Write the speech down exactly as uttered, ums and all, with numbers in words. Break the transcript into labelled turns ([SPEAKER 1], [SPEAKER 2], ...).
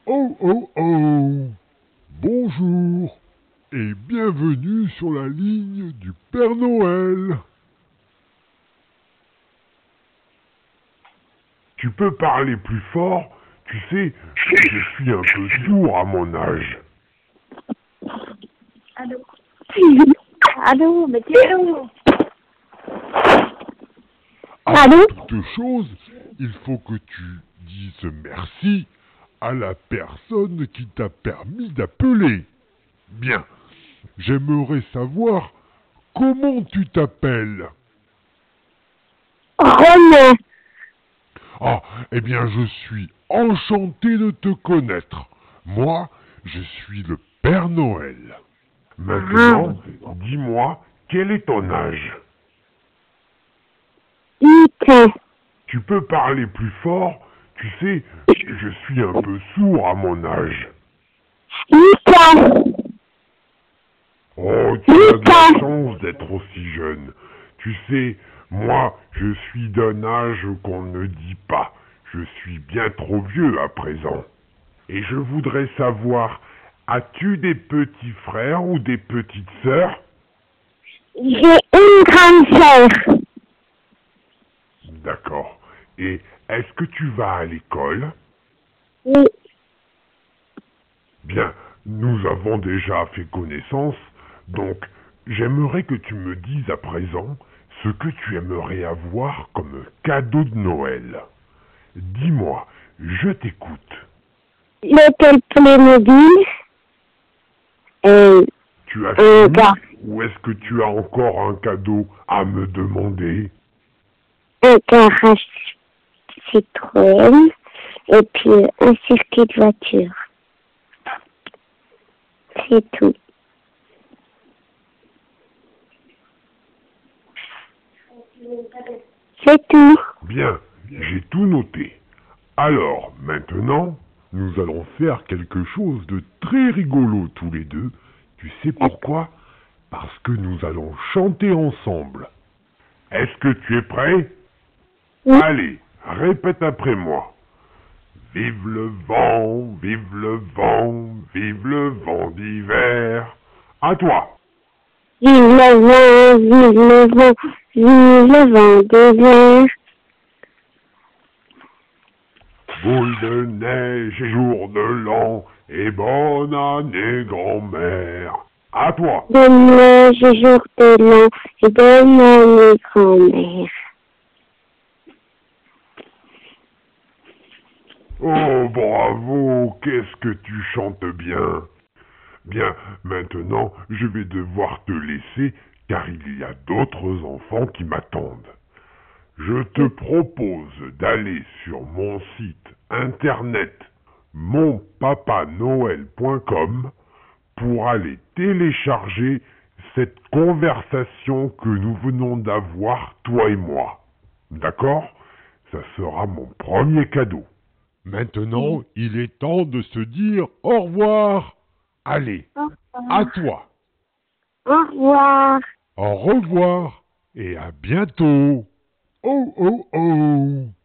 [SPEAKER 1] Oh oh oh! Bonjour et bienvenue sur la ligne du Père Noël. Tu peux parler plus fort? Tu sais, je suis un peu sourd à mon âge.
[SPEAKER 2] Allô? Allô, mais t'es où?
[SPEAKER 1] Avant
[SPEAKER 2] Allô?
[SPEAKER 1] toute chose, il faut que tu dises merci à la personne qui t'a permis d'appeler. Bien, j'aimerais savoir comment tu t'appelles.
[SPEAKER 2] René.
[SPEAKER 1] Ah, eh bien, je suis enchanté de te connaître. Moi, je suis le Père Noël. Maintenant, dis-moi, quel est ton âge?
[SPEAKER 2] Huit.
[SPEAKER 1] Tu peux parler plus fort? Tu sais, je suis un peu sourd à mon âge.
[SPEAKER 2] Huit ans.
[SPEAKER 1] Oh, tu as de la chance d'être aussi jeune. Tu sais, moi, je suis d'un âge qu'on ne dit pas. Je suis bien trop vieux à présent. Et je voudrais savoir, as-tu des petits frères ou des petites sœurs?
[SPEAKER 2] J'ai une grande sœur.
[SPEAKER 1] D'accord. Et est-ce que tu vas à l'école?
[SPEAKER 2] Oui.
[SPEAKER 1] Bien, nous avons déjà fait connaissance, donc j'aimerais que tu me dises à présent ce que tu aimerais avoir comme cadeau de Noël. Dis-moi, je t'écoute.
[SPEAKER 2] Le Playmobil. Et
[SPEAKER 1] Tu as
[SPEAKER 2] un
[SPEAKER 1] fini
[SPEAKER 2] gars.
[SPEAKER 1] ou est-ce que tu as encore un cadeau à me demander?
[SPEAKER 2] Un garage Citroën. Et puis un circuit de voiture. C'est tout. C'est tout.
[SPEAKER 1] Bien, j'ai tout noté. Alors, maintenant, nous allons faire quelque chose de très rigolo tous les deux. Tu sais pourquoi? Parce que nous allons chanter ensemble. Est-ce que tu es prêt?
[SPEAKER 2] Oui.
[SPEAKER 1] Allez, répète après moi. Vive le vent, vive le vent, vive le vent d'hiver. À toi.
[SPEAKER 2] Vive le vent, vive le vent, vive le vent d'hiver.
[SPEAKER 1] Boule de neige et jour de l'an, et bonne année grand-mère. À toi.
[SPEAKER 2] De neige et jour de l'an, et bonne année grand-mère.
[SPEAKER 1] Oh, bravo, qu'est-ce que tu chantes bien. Bien, maintenant, je vais devoir te laisser, car il y a d'autres enfants qui m'attendent. Je te propose d'aller sur mon site internet mon papa noël point com pour aller télécharger cette conversation que nous venons d'avoir, toi et moi. D'accord? Ça sera mon premier cadeau. Maintenant, il est temps de se dire au revoir. Allez,
[SPEAKER 2] Au
[SPEAKER 1] à
[SPEAKER 2] revoir.
[SPEAKER 1] toi.
[SPEAKER 2] Au revoir.
[SPEAKER 1] Au revoir et à bientôt. Oh oh oh.